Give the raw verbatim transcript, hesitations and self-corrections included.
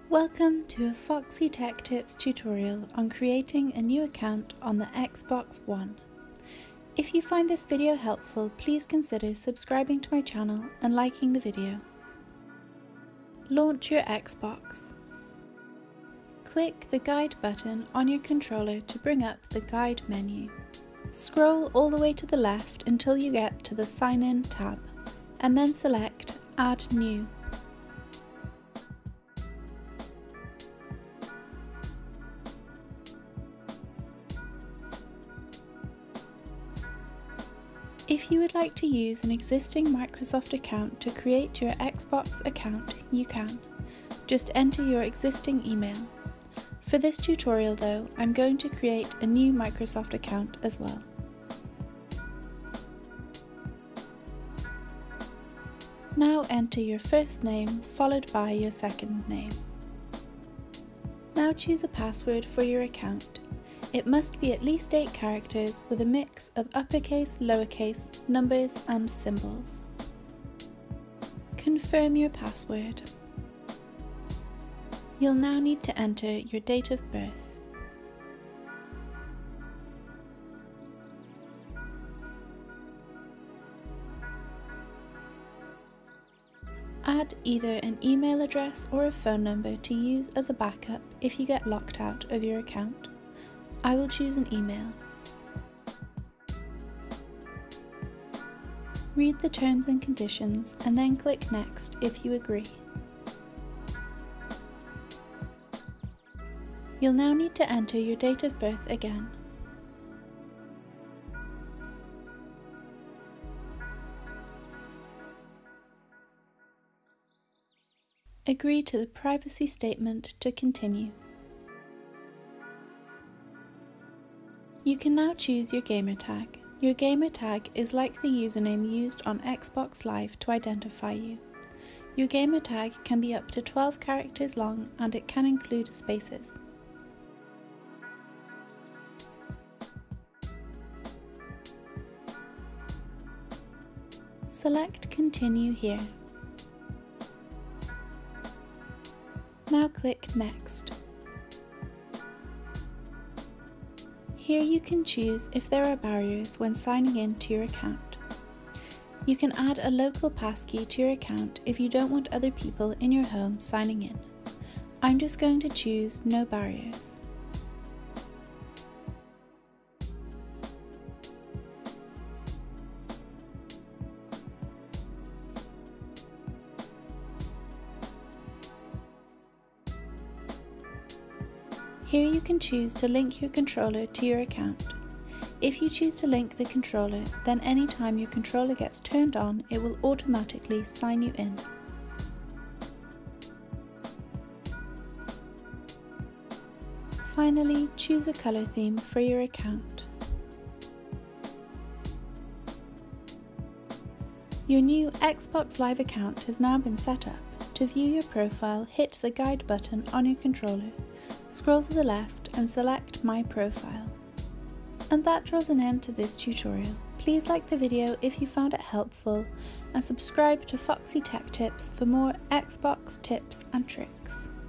Welcome to a Foxy Tech Tips tutorial on creating a new account on the Xbox One. If you find this video helpful, please consider subscribing to my channel and liking the video. Launch your Xbox. Click the Guide button on your controller to bring up the Guide menu. Scroll all the way to the left until you get to the Sign In tab, and then select Add New. If you would like to use an existing Microsoft account to create your Xbox account, you can. Just enter your existing email. For this tutorial though, I'm going to create a new Microsoft account as well. Now enter your first name followed by your second name. Now choose a password for your account. It must be at least eight characters with a mix of uppercase, lowercase, numbers and symbols. Confirm your password. You'll now need to enter your date of birth. Add either an email address or a phone number to use as a backup if you get locked out of your account. I will choose an email. Read the terms and conditions and then click Next if you agree. You'll now need to enter your date of birth again. Agree to the privacy statement to continue. You can now choose your gamertag. Your gamertag is like the username used on Xbox Live to identify you. Your gamertag can be up to twelve characters long and it can include spaces. Select Continue here. Now click Next. Here you can choose if there are barriers when signing in to your account. You can add a local passkey to your account if you don't want other people in your home signing in. I'm just going to choose No Barriers. Here you can choose to link your controller to your account. If you choose to link the controller, then anytime your controller gets turned on, it will automatically sign you in. Finally, choose a color theme for your account. Your new Xbox Live account has now been set up. To view your profile, hit the Guide button on your controller. Scroll to the left and select My Profile. And that draws an end to this tutorial. Please like the video if you found it helpful and subscribe to Foxy Tech Tips for more Xbox tips and tricks.